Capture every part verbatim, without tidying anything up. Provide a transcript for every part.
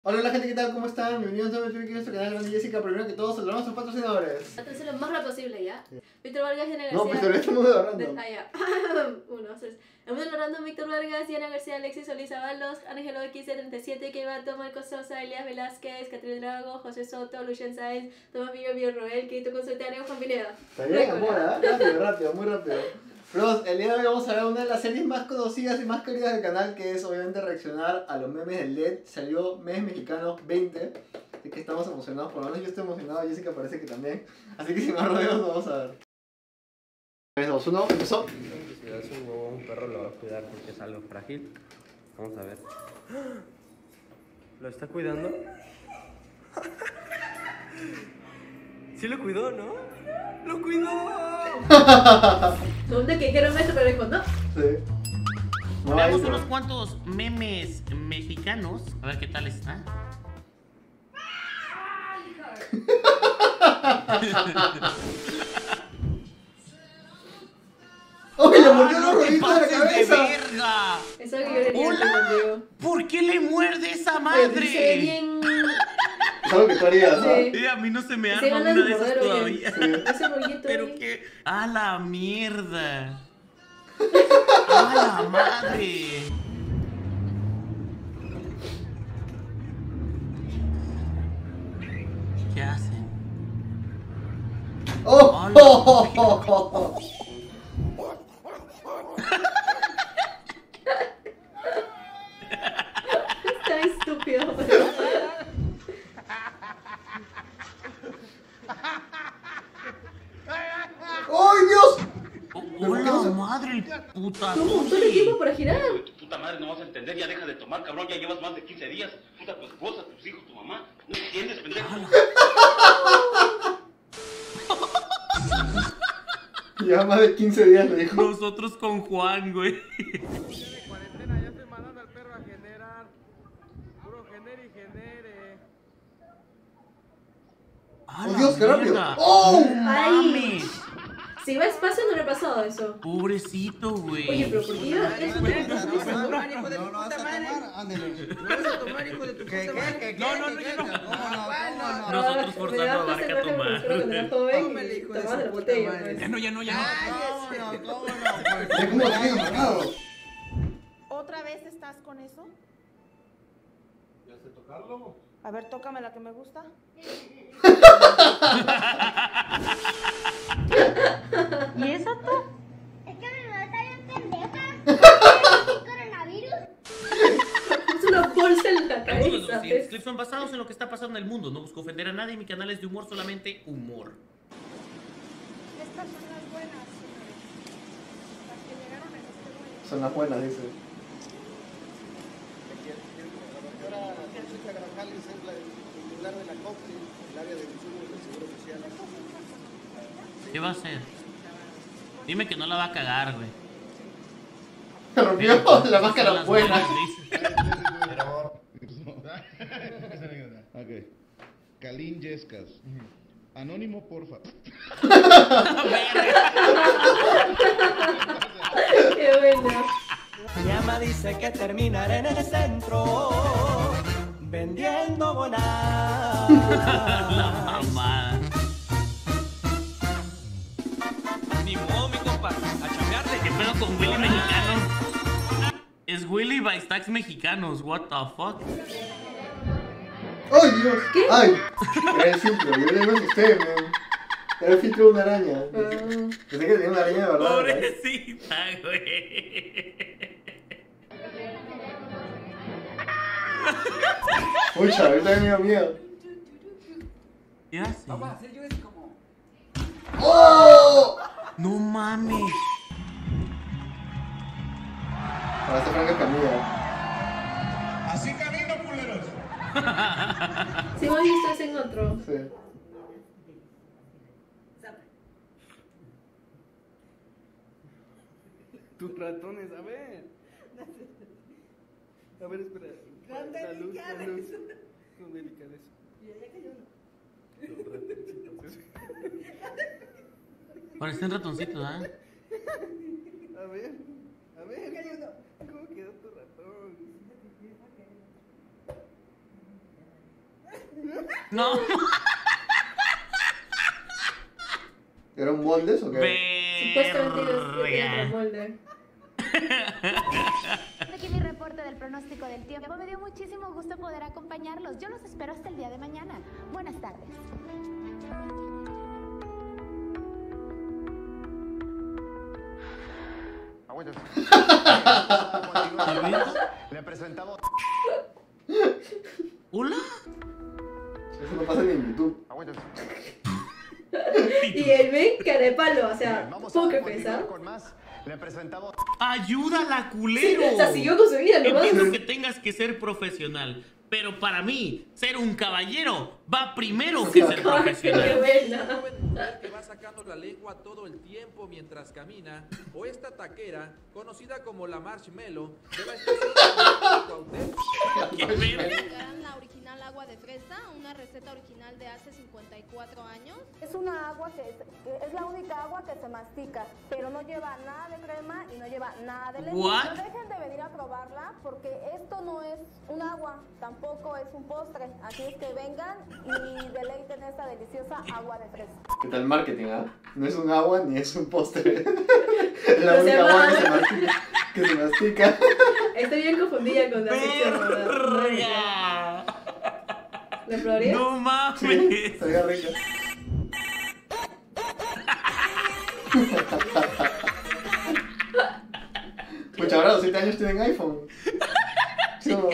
Hola, hola gente, ¿qué tal? ¿Cómo están? Bienvenidos a nuestro canal de Jessica. Primero que todo, saludamos a sus patrocinadores. Atención lo más rápido posible, ¿ya? Sí. Víctor Vargas y Ana García. No, pues todavía estamos de random. Ah, ya. Uno, dos, tres. El mundo random, Víctor Vargas, Ana García, Alexis Solís Avalos, Ángelo X treinta y siete, Kevato, Marcos Sosa, Elías Velázquez, Catrín Drago, José Soto, Lucien Sáenz, Tomás Villo, Villo Roel, Quito Consultario, Juan Pineda. Está bien, amor, ¿eh? Rápido, rápido, muy rápido. Bros, el día de hoy vamos a ver una de las series más conocidas y más queridas del canal, que es obviamente reaccionar a los memes del L E D. Salió Memes Mexicanos veinte, así que estamos emocionados, por lo menos yo estoy emocionado, Jessica parece que también. Así que sin más rodeos, vamos a ver. tres, dos, uno, empezó. Si le das un huevo a un perro lo va a cuidar porque es algo frágil. Vamos a ver. ¿Lo está cuidando? Sí lo cuidó, ¿no? ¡Lo cuidó! ¿Dónde que quiero esto, pero dijo no? Sí. No, Veamos no. unos cuantos memes mexicanos. A ver qué tal está. ¡Uy, le mordió ¡Ah, los no te roditos de la pases de cabeza! verga! Eso es lo que yo venía ¡Hola! entendiendo. ¿Por qué le muerde esa Se ve madre? bien. Es algo que tú harías, ¿no? Sí. Eh, a mí no se me Se arma gana una su de esas poder, oye. todavía. Sí. Ese rollito Pero ahí. que... ¡A la mierda! ¡A la madre! ¿Qué hacen? ¡Oh! Hola. oh, oh, oh, oh. Está estúpido. ¡Ay, Dios! ¡Hola madre, el puta! Tuvo un montón de tiempo para girar. Tu puta madre no vas a entender, ya deja de tomar, cabrón, ya llevas más de quince días. Puta, tu esposa, tus hijos, tu mamá. ¿No entiendes, pendejo? Ya más de quince días le dijo. Nosotros con Juan, güey. De cuarentena, ya estoy mandando al perro a generar. Puro genere y genere. ¡A ¡Oh, la Dios, qué rápido! mierda! ¡Oh! ¡No Ay. mames! Si va espacio no le ha pasado eso. Pobrecito, güey. Oye, pero ¿por qué yo eso No, te no, pasa? no, no, hijo de tu puta madre. Ándale. No vas a tomar, hijo de tu puta madre. No, no, no, yo no. ¿Cómo no? ¿Cómo no? Nosotros forzando a Barca a tomar. Cuando era joven Tómale, y hijo de tomabas de la su puta botella, madre. pues. Ya no, ya no, ya no. Cállese. ¿Cómo no? Ya como lo tiene marcado. ¿Otra vez estás con eso? ¿Ya sé tocarlo? A ver, tócame la que me gusta. ¿Y eso tú? Es que mi mamá está bien pendeja. ¿Coronavirus? Es una bolsa en la Algunos de cabeza. los siguientes ¿ves? clips son basados en lo que está pasando en el mundo. No busco ofender a nadie. Mi canal es de humor, solamente humor. Estas son las buenas, señores. Las que llegaron en este vuelo. Son las buenas, dice. La doctora Consuela Grajales es la titular de la COPSE, el área de insumos del Seguro Social. ¿Qué va a hacer? Dime que no la va a cagar, güey. Se rompió la máscara Son las buena. buenas, dice. Ok. Kalin Yescas. Anónimo, porfa. Qué bueno. Llama dice que terminaré en el centro vendiendo bonas. La mamada. Ni modo, mi compa, a chambearle. ¿Qué pedo con Willy mexicano? Es Willy by Stacks mexicanos. What the fuck? ¡Ay, Dios! ¿Qué? ¡Ay! Era el filtro, yo le asusté, man. Era el filtro de una araña. Ah. Pensé que tenía una araña de verdad. ¿verdad? Pobrecita, güey. Pucha, ahorita me dio miedo. ¿Qué hace? ¡Oh! No mames. Para esta Franca Camilla. Así camino, culeros. Si hemos visto ese en otro. Sí. Tus ratones, a ver. A ver, espera. Con La luz, la delicadeza. luz. Con delicadeza. Parecen ratoncitos, ¿ah? A ver, a ver. ¿Cómo quedó tu ratón? No. ¿Era un moldes o qué? Supuestamente era otro molde. Aquí mi reporte del pronóstico del tiempo. Me dio muchísimo gusto poder acompañarlos. Yo los espero hasta el día de mañana. Buenas tardes. Le presentamos. ¿Hola? Eso no pasa ni en YouTube. Y el men cara de palo, o sea, poker face, ¿ah? Le presentamos. ¡Ayúdala, culero! Sí, o sea, siguió con su vida, nomás. Entiendo que tengas que ser profesional, pero para mí, ser un caballero va primero que ser profesional. Que va sacando la lengua todo el tiempo mientras camina, o esta taquera, conocida como la Marshmallow, de la estación La original agua de fresa, una receta original de hace cincuenta y cuatro años. Es una agua que es, que es la única agua que se mastica, pero no lleva nada de crema y no lleva nada de leche. What? No dejen de venir a probarla porque esto no es un agua, tampoco es un postre. Así es que vengan y deleiten esta deliciosa agua de fresa. ¿Qué tal marketing, ah? No es un agua ni es un postre. Es la No única se agua va. que se mastica. Que se mastica. Estoy bien confundida con la sección, ¿verdad? ¿La probarías? No mames. Sí, estaría rica. Pucha, ahora a los siete años tienen iPhone. Sí, ¿no?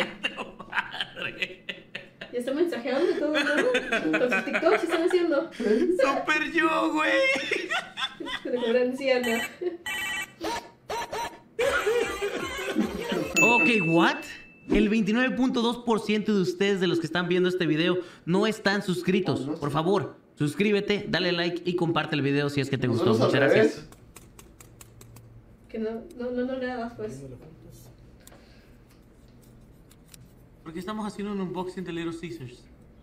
Ya están mensajeando y todo, ¿no? Con sus TikToks están haciendo. Super yo, güey. Con la anciana. Ok, what? El veintinueve punto dos por ciento de ustedes, de los que están viendo este video, no están suscritos. Por favor, suscríbete, dale like y comparte el video si es que te gustó. Nosotros Muchas al gracias. revés. Que no, no, no, no le hagas, pues. Porque estamos haciendo un unboxing de Little Caesars.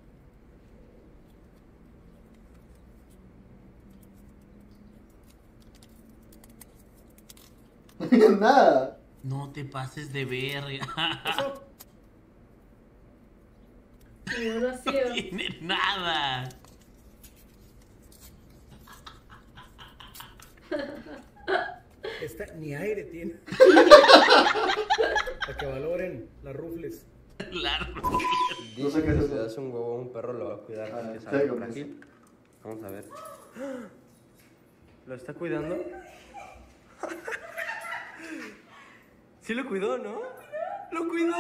Nada. No te pases de verga. No, no ha sido. No tiene nada. Esta ni aire tiene. Para que valoren las rufles. La No sé qué es Si eso. le das un huevo a un perro, lo va a cuidar. Ah, que sí, sabe lo por pensé. aquí. Vamos a ver. ¿Lo está cuidando? Sí lo cuidó, ¿no? ¡Lo cuidó!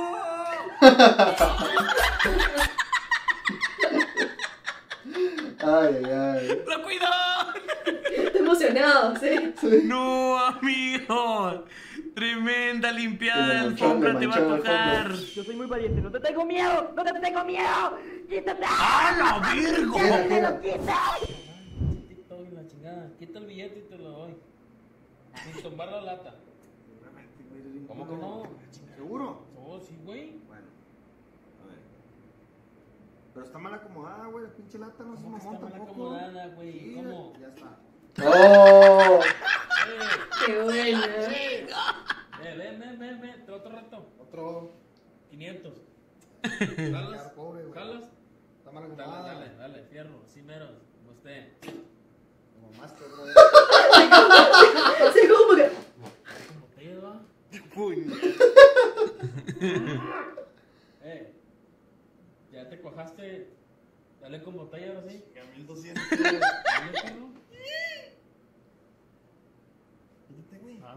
Ay, ay, ay. ¡Lo cuidó! Estoy emocionado, ¿sí? No, amigo. Tremenda limpiada de Le manchó- alfombra le te va a manchó la tocar. alfombra. Yo soy muy valiente, no te tengo miedo, no te tengo miedo. ¡Quítate! ¡Ah, la virgo! ¡Que te lo quites! TikTok y la chingada. Quita el billete y te lo doy. Sin tomar la lata. ¿Cómo que no? ¿Seguro? Oh, sí, güey. Bueno, a ver. Pero está mal acomodada, güey, la pinche lata no se ¿Cómo que mamón está mal tampoco. acomodada, güey? Sí, ¿Cómo? ya está. ¡Oh! Qué buena. Eh, ven, ven, ven, ven. Otro rato. Otro. quinientos. Quedar ¿Jalas? pobre, güey. ¿Jalas? Está mal Dale, acomodada. dale, dale, fierro. Sí, meros. Usted. Como más que otro. Así como que. ¿Cómo te va? Eh. ¿Ya te cuajaste? Dale con botella ahora sí. A mil doscientos. Dale, perro. Quítate, güey. Ah.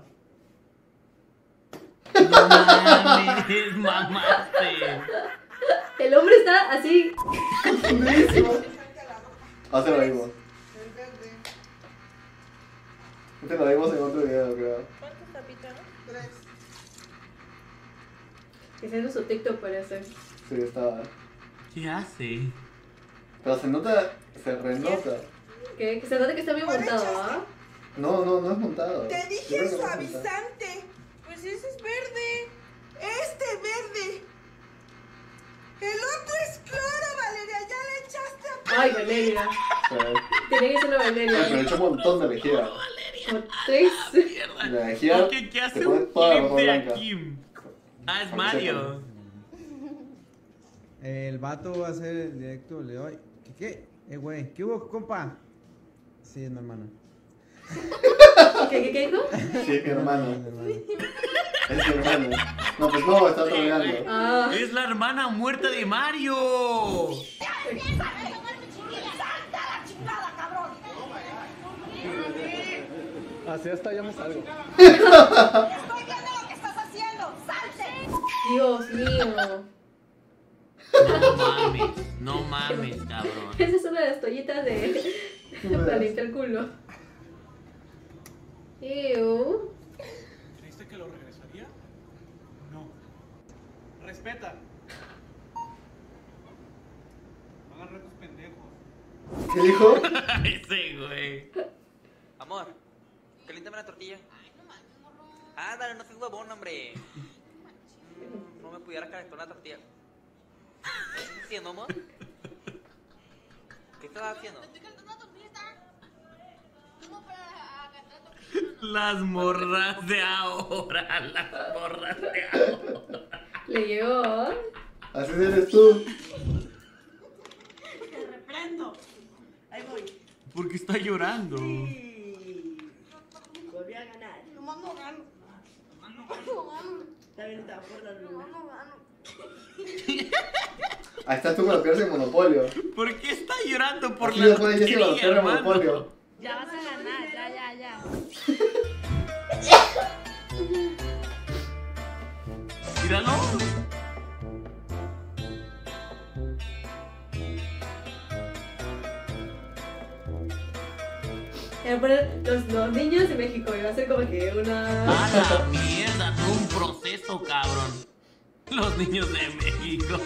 No mames, mamaste. El hombre está así. Confundidísimo. Ah, se lo vimos. Este lo vimos en otro video, creo. ¿Cuántos tapitas? Tres. Que haciendo su TikTok parece. Sí, estaba. ¿Qué hace? Pero se nota, se renota. Que, que se nota que está bien montado, ¿ah? No, no, no es montado. Te Yo dije creo que no es montado. suavizante. Pues ese es verde. Este verde. El otro es claro, Valeria. Ya le echaste a... Ay, Valeria. Sí. Tenía que ser una Ay, pero Valeria. he hecho un montón de lejía. Como tres. Y la lejía Ok, ¿qué hace te pone un toda la clip ropa de blanca. Akim? Ah, es Mario. El vato va a hacer el directo, le doy. ¿Qué? ¿Qué? Eh, güey, ¿qué hubo, compa? Sí, es mi hermana. ¿Qué, qué, qué dijo? Sí, es mi hermano. Es mi hermano. No, pues no, está troleando. Ah. Es la hermana muerta de Mario. Así hasta ya me salgo. Estoy viendo lo que estás haciendo. ¡Salte! Dios mío. No mames, no mames, cabrón. Esa es una de las toallitas de... para limpiar el culo. Ew. ¿Creíste que lo regresaría? No. Respeta. No hagan retos pendejos. ¿Qué dijo? Ese güey. Amor, caliéntame la tortilla. Ay, no mames, morro. Ah, dale, no seas huevón, hombre. Mm, no me pudiera calentar una tortilla. ¿Qué estás haciendo, amor? ¿Qué estás haciendo? Estoy calentando la tortilla, está. ¿Cómo para calentar la tortilla? Las morras de ahora, las morras de ahora. Le llegó. Así eres tú. Te reprendo. Ahí voy. ¿Por qué está llorando? Volví a ganar. Nomás no gano. Nomás no gano. Está bien, está por la luna. Nomás no gano. Ahí estás tú cuando pierdes el monopolio. ¿Por qué está llorando por Aquí la lo puedes decir cuando tortilla, pierdes el hermano? monopolio. Ya vas a ganar, ya, ya, ya. Míralo. Voy a poner los, los niños de México y va a ser como que una... A la mierda, todo un proceso, cabrón. Los niños de México.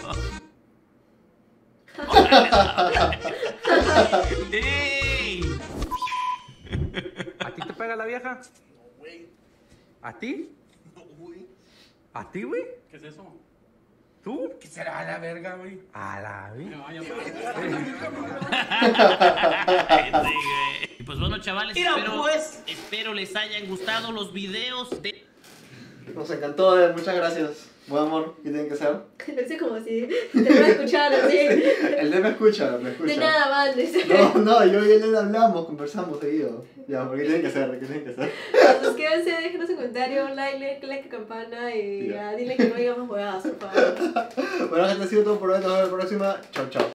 ¡Ey! ¿A ti te pega la vieja? ¿A ti? ¿A ti, güey? ¿Qué es eso? ¿Tú? ¿Qué será a la verga, güey? A la vez. No, ya Y pues bueno, chavales, Mira, espero, pues. espero les hayan gustado los videos de... Nos encantó, eh, muchas gracias. Buen amor, ¿qué tienen que hacer? Lo hice como si te fuera a escuchar así. El D me escucha, me escucha. De nada más, dice. No, no, yo y él hablamos, conversamos seguido. Ya, ¿por qué tienen que hacer? ¿Qué tienen que hacer? Suscríbanse, déjenos un comentario, un like, like, campana y ya, dile que no digamos huevadas, por favor. Bueno, gente, ha sido todo por hoy. Nos vemos la próxima. Chao, chao.